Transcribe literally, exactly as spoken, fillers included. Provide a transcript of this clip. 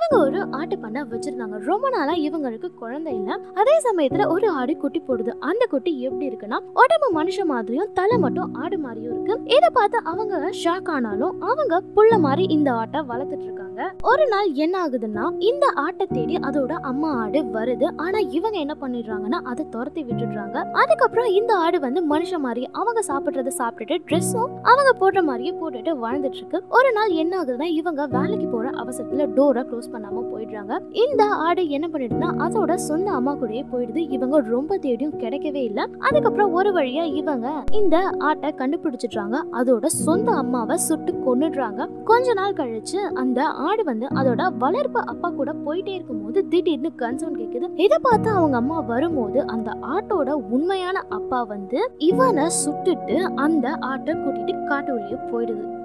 இவங்க ஒரு ஆட்டு பண்ண வச்சிருந்தாங்க. ரொம்ப நாளா இவங்களுக்கு குழந்தை இல்ல. அதே சமயத்துல ஒரு ஆடு குட்டி போடுது. அந்த குட்டி எப்படி இருக்குன்னா உடம்பு மனுஷன் மாதிரியும் தலை மட்டும் ஆடு மாதிரியும் இருக்கு. இதை பார்த்து அவங்க ஷாக் ஆனாலும் அவங்க புள்ள மாதிரி இந்த ஆட்டை வளர்த்துட்டு இருக்காங்க. ஒரு நாள் என்ன ஆகுதுன்னா இந்த ஆட்டை தேடி அதோட அம்மா ஆடு வருது. ஆனா இவங்க என்ன பண்ணிடுறாங்கன்னா அதை துரத்தி விட்டுடுறாங்க. அதுக்கப்புறம் இந்த ஆடு வந்து மனுஷன் மாதிரி அவங்க சாப்பிடுறத சாப்பிட்டுட்டு ட்ரெஸ்ஸும் அவங்க போடுற மாதிரியே போட்டுட்டு வாழ்ந்துட்டு இருக்கு. ஒரு நாள் என்ன ஆகுதுன்னா இவங்க வேலைக்கு போற அவசரத்துல டோரை க்ளோஸ் பண்ணாம போயிடுறாங்க. இந்த ஆடு என்ன பண்ணிடுதுன்னா அதோட சொந்த அம்மா கூடயே போயிடுது. இவங்க ரொம்ப தேடியும் கிடைக்கவே இல்லை. அதுக்கப்புறம் ஒரு வழியா இவங்க இந்த ஆட்டை கண்டுபிடிச்சிடுறாங்க. அதோட சொந்த அம்மாவை சுட்டு கொன்னுடுறாங்க. கொஞ்ச நாள் கழிச்சு அந்த ஆடு வந்து அதோட வளர்ப்பு அப்பா கூட போயிட்டே இருக்கும் போது திடீர்னு கன் சவுண்ட் கேக்குது. இதை பார்த்து அவங்க அம்மா வரும்போது அந்த ஆட்டோட உண்மையான அப்பா வந்து இவனை சுட்டுட்டு அந்த ஆட்டை கூட்டிட்டு காட்டு வழியே போயிடுது.